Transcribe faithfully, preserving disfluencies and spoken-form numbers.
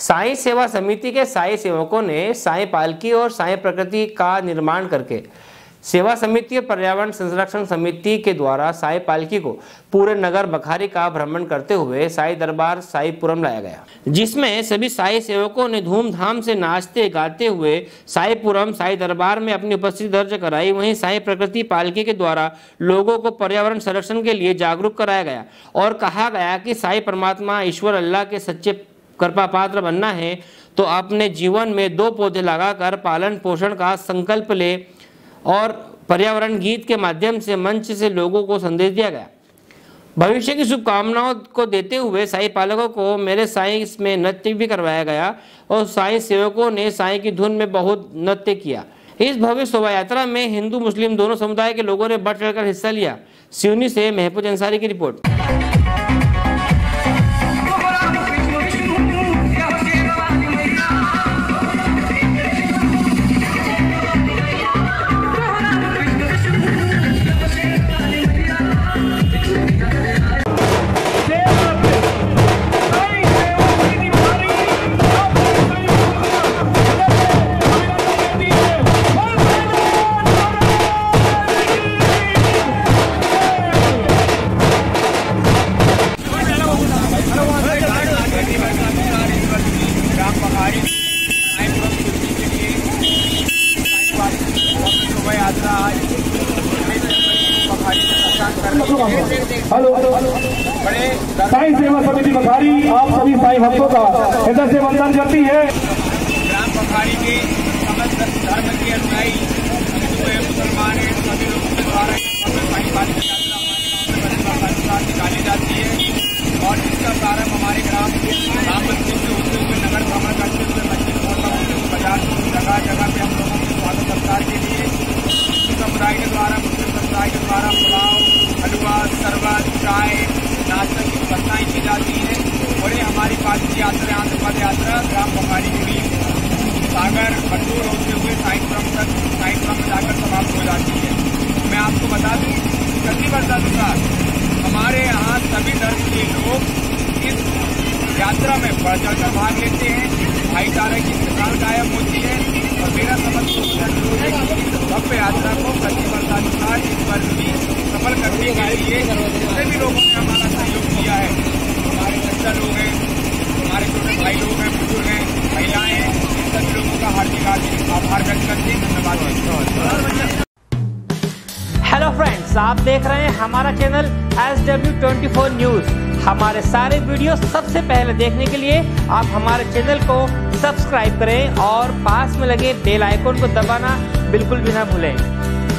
साईं सेवा समिति के साईं सेवकों ने साईं पालकी और साईं प्रकृति का निर्माण करके सेवा समिति और पर्यावरण संरक्षण समिति के द्वारा साईं पालकी को पूरे नगर बखारी का भ्रमण करते हुए साईं दरबार साईंपुरम लाया गया, जिसमें सभी साईं सेवकों ने धूमधाम से नाचते गाते हुए साईंपुरम साईं दरबार में अपनी उपस्थिति दर्ज कराई। वहीं साईं प्रकृति पालकी के द्वारा लोगों को पर्यावरण संरक्षण के लिए जागरूक कराया गया और कहा गया कि साईं परमात्मा ईश्वर अल्लाह के सच्चे कृपा पात्र बनना है तो अपने जीवन में दो पौधे लगाकर पालन पोषण का संकल्प ले और पर्यावरण गीत के माध्यम से मंच से लोगों को संदेश दिया गया। भविष्य की शुभकामनाओं को देते हुए साईं पालकों को मेरे साईं में नृत्य भी करवाया गया और साईं सेवकों ने साईं की धुन में बहुत नृत्य किया। इस भव्य शोभा यात्रा में हिंदू मुस्लिम दोनों समुदाय के लोगों ने बढ़ चढ़कर हिस्सा लिया। सिवनी से महफूज अंसारी की रिपोर्ट। हेलो साईं सेवा समिति बखारी आप सभी साईं भक्तों का हृदय से वंदन करती है। ग्राम बखारी के समस्त धर्म के अनुयायी हिंदू है मुसलमान है सभी लोगों के द्वारा साईं पालकी यात्रा हमारे गांव में निकाली जाती है और इसका प्रारंभ हमारे ग्राम राम मंदिर से होते हुए नगर भ्रमण करते हुए मस्जिद मोहल्ला होते हुए बाजार जगह जगह पे हम लोगों के स्वागत सत्कार के लिए हिंदू समुदाय के द्वारा मुस्लिम समुदाय के द्वारा पुलाव हलवा शरबत चाय नाश्ते की व्यवस्थाएं की जाती है। और ये हमारी पालकी यात्रा आंध्र पद यात्रा ग्राम बखारी के सागर बटूर होते हुए साईंपुरम तक साईंपुरम में जाकर समाप्त हो जाती है। मैं आपको बता दूं प्रति वर्षानुसार हमारे यहाँ सभी धर्म के लोग इस यात्रा में बढ़ चढ़कर भाग लेते हैं। भाईचारे की मिसाल कायम होती है और मेरा समझ भव्य यात्रा को प्रति वर्षानुसार इस वर्ष भी सफल करने के लिए जितने भी लोगों ने हमारा सहयोग किया है, हमारे बच्चा लोग हैं, हमारे छोटे भाई लोग हैं, बुजुर्ग हैं, महिलाएं हैं, इन सभी लोगों का हार्दिक हार्दिक आभार व्यक्त करते हैं। धन्यवाद। हेलो फ्रेंड्स, आप देख रहे हैं हमारा channel S W twenty four news. हमारे सारे वीडियो सबसे पहले देखने के लिए आप हमारे चैनल को सब्सक्राइब करें और पास में लगे बेल आइकन को दबाना बिल्कुल भी ना भूलें।